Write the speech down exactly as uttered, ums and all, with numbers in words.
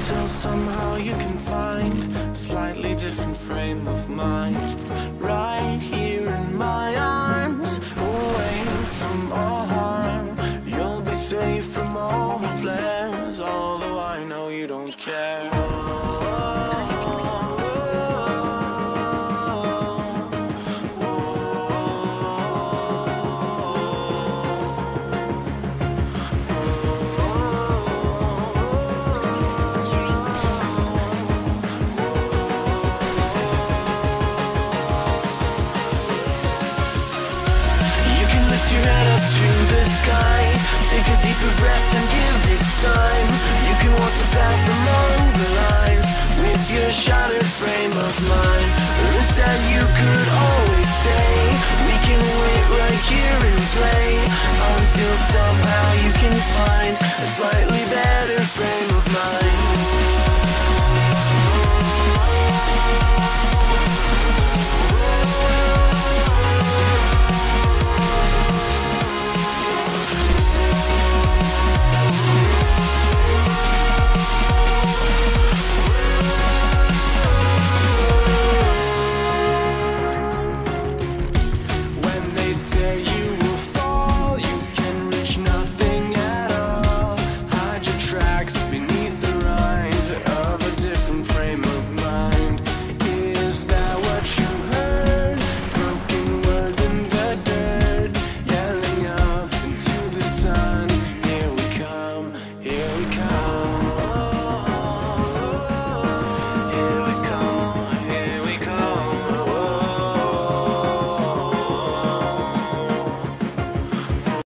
till somehow you can find a slightly different frame of mind. Right here in my arms, away from all harm. You'll be safe from all the flares, although I know you don't care. Take a deeper breath and give it time.